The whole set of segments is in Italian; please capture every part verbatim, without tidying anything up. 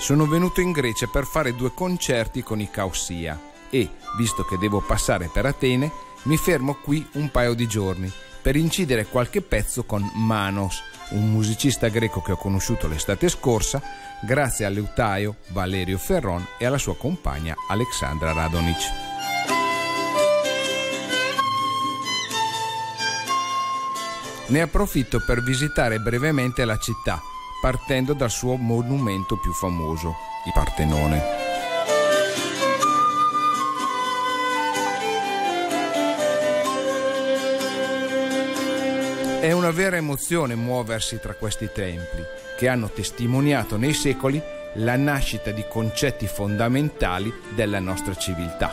Sono venuto in Grecia per fare due concerti con i Kaussia e, visto che devo passare per Atene, mi fermo qui un paio di giorni per incidere qualche pezzo con Manos, un musicista greco che ho conosciuto l'estate scorsa grazie al liutaio Valerio Ferron e alla sua compagna Alexandra Radonic. Ne approfitto per visitare brevemente la città, partendo dal suo monumento più famoso, il Partenone. È una vera emozione muoversi tra questi templi, che hanno testimoniato nei secoli la nascita di concetti fondamentali della nostra civiltà.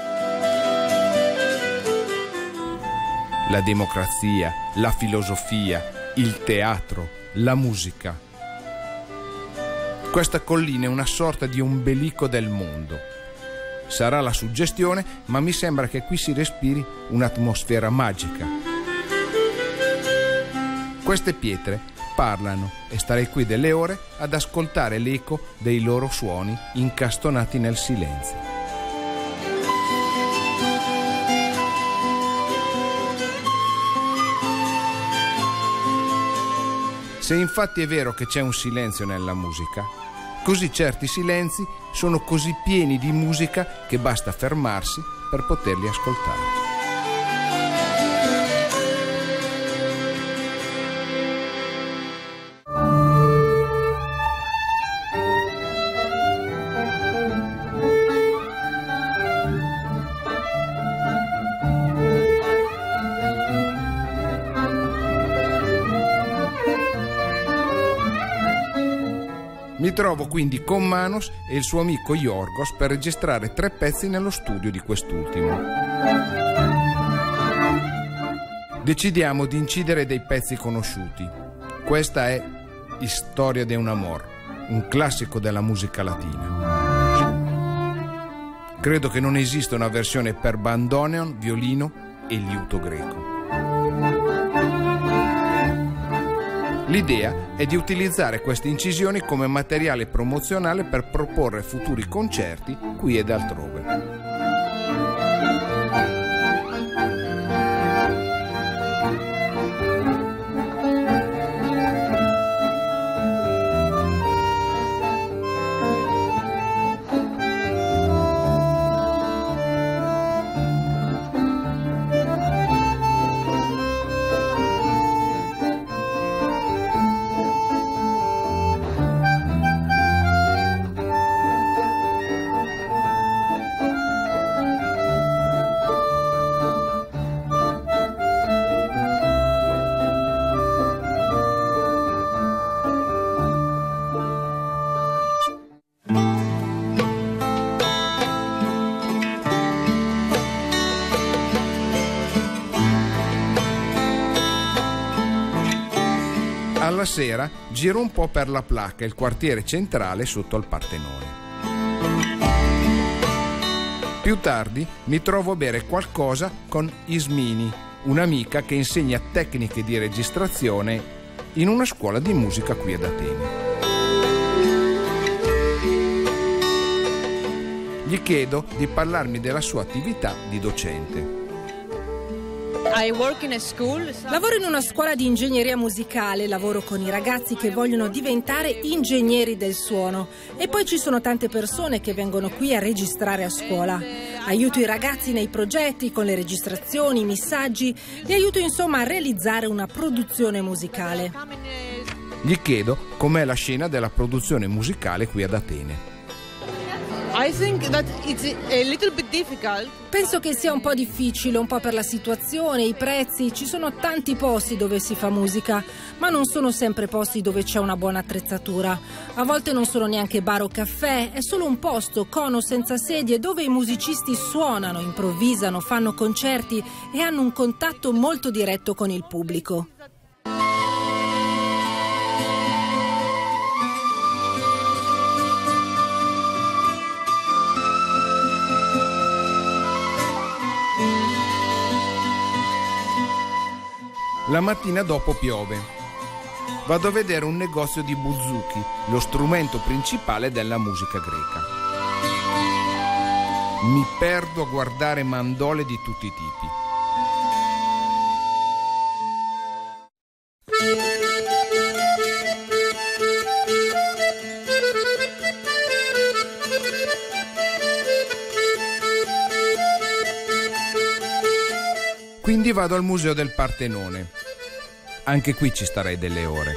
La democrazia, la filosofia, il teatro, la musica. Questa collina è una sorta di ombelico del mondo. Sarà la suggestione, ma mi sembra che qui si respiri un'atmosfera magica. Queste pietre parlano e starei qui delle ore ad ascoltare l'eco dei loro suoni incastonati nel silenzio. Se infatti è vero che c'è un silenzio nella musica, così certi silenzi sono così pieni di musica che basta fermarsi per poterli ascoltare. Mi trovo quindi con Manos e il suo amico Yorgos per registrare tre pezzi nello studio di quest'ultimo. Decidiamo di incidere dei pezzi conosciuti. Questa è Historia de un amor, un classico della musica latina. Credo che non esista una versione per bandoneon, violino e liuto greco. L'idea è di utilizzare queste incisioni come materiale promozionale per proporre futuri concerti qui ed altrove. Alla sera giro un po' per la Placca, il quartiere centrale sotto al Partenone. Più tardi mi trovo a bere qualcosa con Ismini, un'amica che insegna tecniche di registrazione in una scuola di musica qui ad Atene. Gli chiedo di parlarmi della sua attività di docente. Lavoro in una scuola di ingegneria musicale, lavoro con i ragazzi che vogliono diventare ingegneri del suono e poi ci sono tante persone che vengono qui a registrare a scuola. Aiuto i ragazzi nei progetti, con le registrazioni, i missaggi, li aiuto insomma a realizzare una produzione musicale. Gli chiedo com'è la scena della produzione musicale qui ad Atene. I think that it's a little bit difficult. Penso che sia un po' difficile, un po' per la situazione, i prezzi. Ci sono tanti posti dove si fa musica, ma non sono sempre posti dove c'è una buona attrezzatura. A volte non sono neanche bar o caffè, è solo un posto, cono senza sedie, dove i musicisti suonano, improvvisano, fanno concerti e hanno un contatto molto diretto con il pubblico. La mattina dopo piove. vado a vedere un negozio di bouzouki, lo strumento principale della musica greca. Mi perdo a guardare mandole di tutti i tipi. Quindi vado al museo del Partenone. Anche qui ci starei delle ore.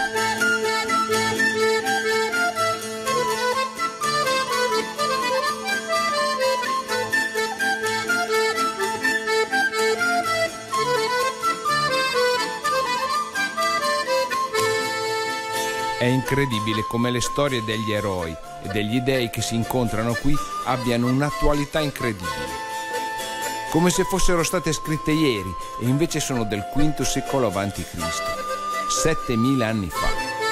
È incredibile come le storie degli eroi e degli dei che si incontrano qui abbiano un'attualità incredibile. Come se fossero state scritte ieri e invece sono del quinto secolo avanti Cristo, settemila anni fa.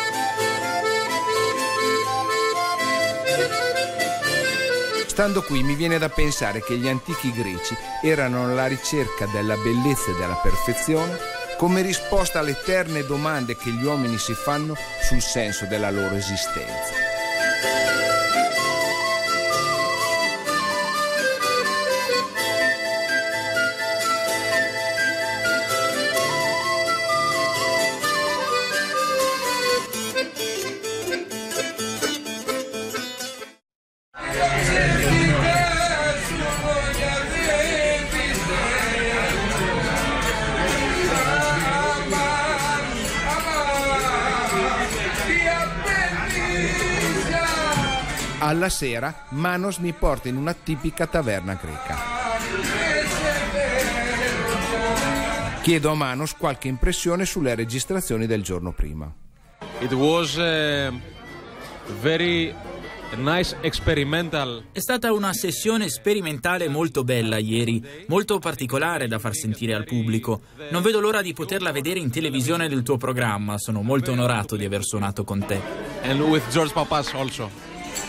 Stando qui mi viene da pensare che gli antichi greci erano alla ricerca della bellezza e della perfezione come risposta alle eterne domande che gli uomini si fanno sul senso della loro esistenza. Alla sera Manos mi porta in una tipica taverna greca. Chiedo a Manos qualche impressione sulle registrazioni del giorno prima. It was a very nice experimental. È stata una sessione sperimentale molto bella ieri, molto particolare da far sentire al pubblico. Non vedo l'ora di poterla vedere in televisione del tuo programma. Sono molto onorato di aver suonato con te. And with George Papas also.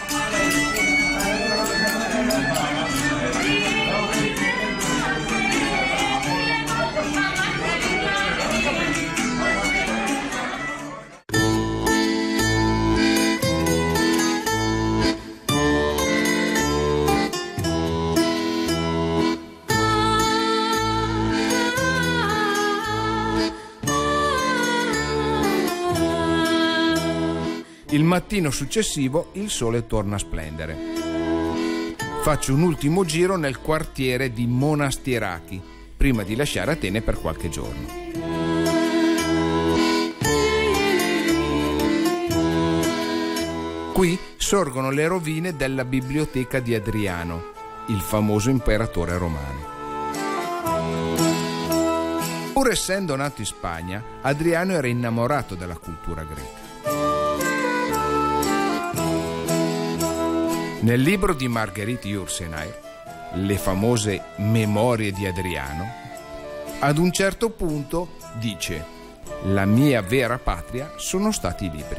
Il mattino successivo il sole torna a splendere. Faccio un ultimo giro nel quartiere di Monastieraki, prima di lasciare Atene per qualche giorno. Qui sorgono le rovine della biblioteca di Adriano, il famoso imperatore romano. Pur essendo nato in Spagna, Adriano era innamorato della cultura greca. Nel libro di Marguerite Yourcenar, le famose Memorie di Adriano, ad un certo punto dice: la mia vera patria sono stati i libri.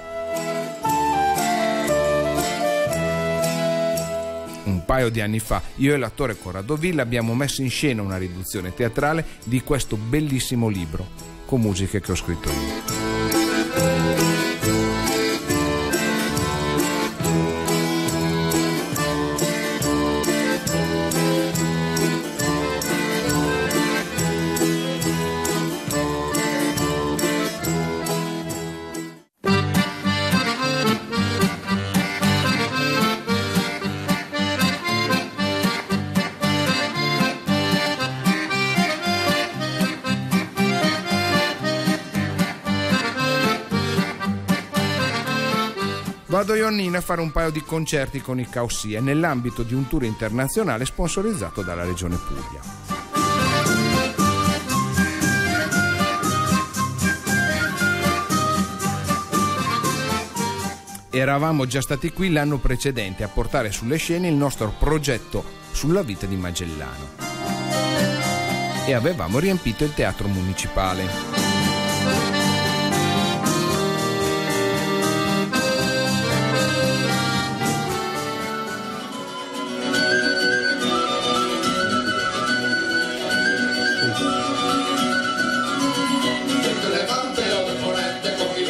Un paio di anni fa io e l'attore Corrado Villa abbiamo messo in scena una riduzione teatrale di questo bellissimo libro, con musiche che ho scritto io. Vado a Ioannina a fare un paio di concerti con i Caussia nell'ambito di un tour internazionale sponsorizzato dalla Regione Puglia. Eravamo già stati qui l'anno precedente a portare sulle scene il nostro progetto sulla vita di Magellano e avevamo riempito il teatro municipale. Levante o de ponente con mi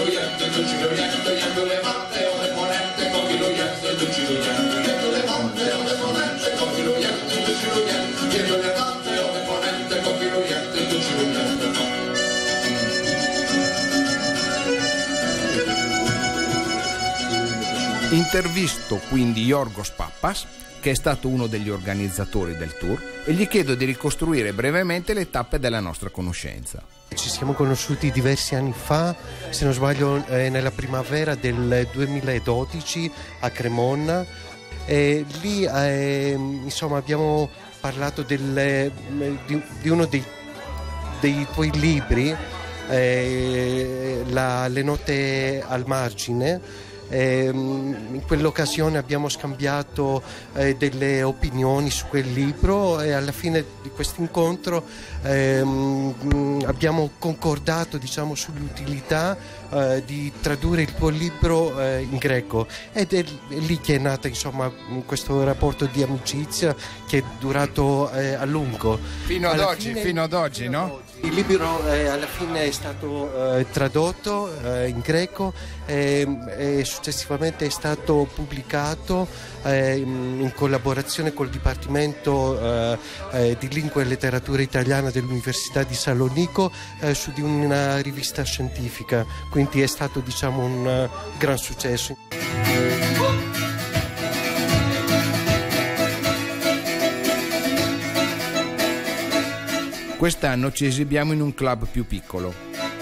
Intervisto quindi Yorgos Pappas, che è stato uno degli organizzatori del tour, e gli chiedo di ricostruire brevemente le tappe della nostra conoscenza. Ci siamo conosciuti diversi anni fa, se non sbaglio eh, nella primavera del duemiladodici a Cremona, e lì eh, insomma abbiamo parlato del, di, di uno dei, dei tuoi libri, eh, la, Le note al margine. Eh, in quell'occasione abbiamo scambiato eh, delle opinioni su quel libro e alla fine di questo incontro eh, abbiamo concordato, diciamo, sull'utilità eh, di tradurre il tuo libro eh, in greco, ed è, è lì che è nato, insomma, questo rapporto di amicizia che è durato eh, a lungo fino ad oggi, fine, fino ad oggi, fino no? Ad oggi. Il libro eh, alla fine è stato eh, tradotto eh, in greco e, e successivamente è stato pubblicato eh, in collaborazione col Dipartimento eh, eh, di Lingua e Letteratura Italiana dell'Università di Salonico eh, su di una rivista scientifica, quindi è stato, diciamo, un uh, gran successo. Quest'anno ci esibiamo in un club più piccolo.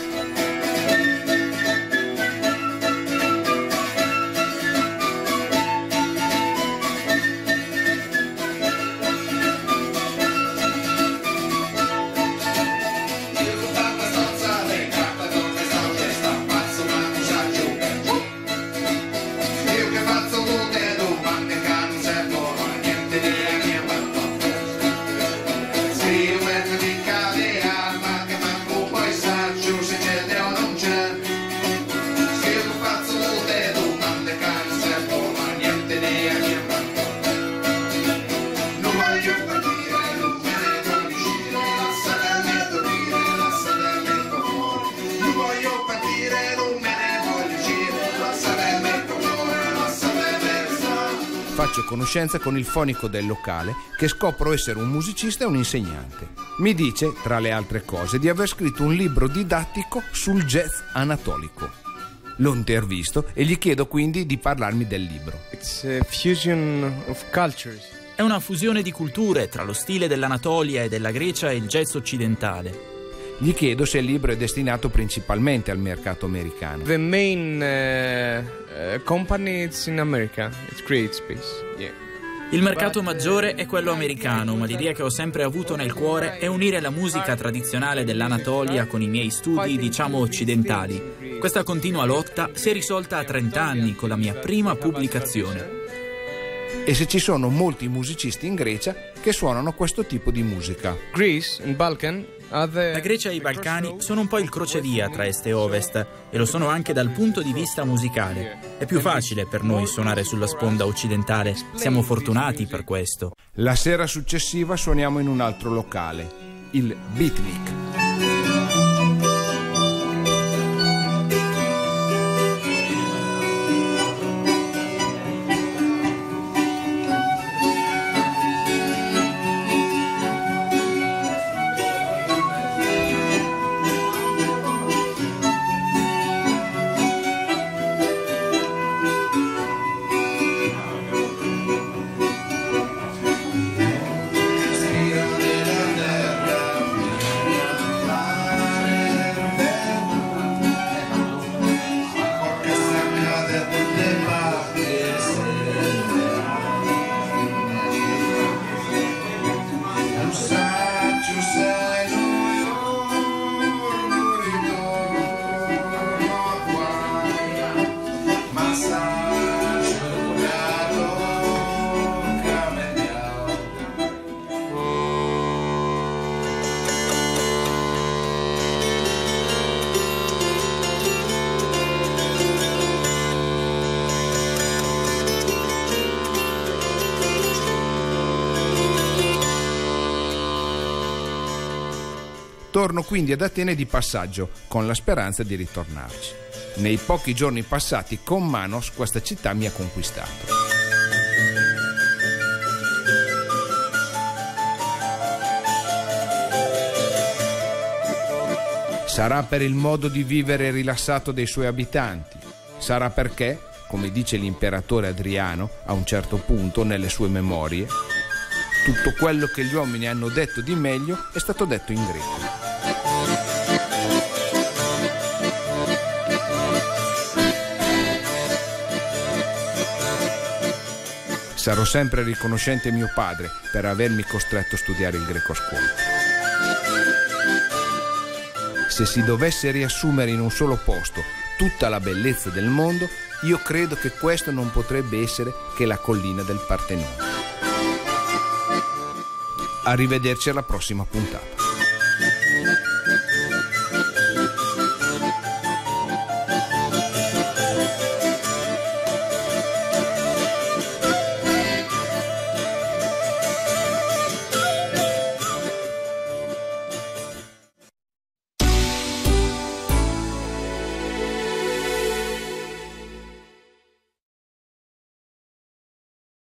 Faccio conoscenza con il fonico del locale, che scopro essere un musicista e un insegnante. Mi dice, tra le altre cose, di aver scritto un libro didattico sul jazz anatolico. Lo intervisto e gli chiedo quindi di parlarmi del libro. It's a fusion of cultures. È una fusione di culture tra lo stile dell'Anatolia e della Grecia e il jazz occidentale. Gli chiedo se il libro è destinato principalmente al mercato americano. The main uh, uh, company is in America. It's CreateSpace. Yeah. Il mercato maggiore è quello americano, ma l'idea che ho sempre avuto nel cuore è unire la musica tradizionale dell'Anatolia con i miei studi, diciamo, occidentali. Questa continua lotta si è risolta a trenta anni con la mia prima pubblicazione. E se ci sono molti musicisti in Grecia che suonano questo tipo di musica. Greece and Balkan. La Grecia e i Balcani sono un po' il crocevia tra est e ovest, e lo sono anche dal punto di vista musicale. È più facile per noi suonare sulla sponda occidentale, siamo fortunati per questo. La sera successiva suoniamo in un altro locale, il Beatnik. Torno quindi ad Atene di passaggio, con la speranza di ritornarci. Nei pochi giorni passati con Manos questa città mi ha conquistato. Sarà per il modo di vivere rilassato dei suoi abitanti, sarà perché, come dice l'imperatore Adriano a un certo punto nelle sue memorie, tutto quello che gli uomini hanno detto di meglio è stato detto in greco. Sarò sempre riconoscente a mio padre per avermi costretto a studiare il greco a scuola. Se si dovesse riassumere in un solo posto tutta la bellezza del mondo, io credo che questo non potrebbe essere che la collina del Partenone. Arrivederci alla prossima puntata.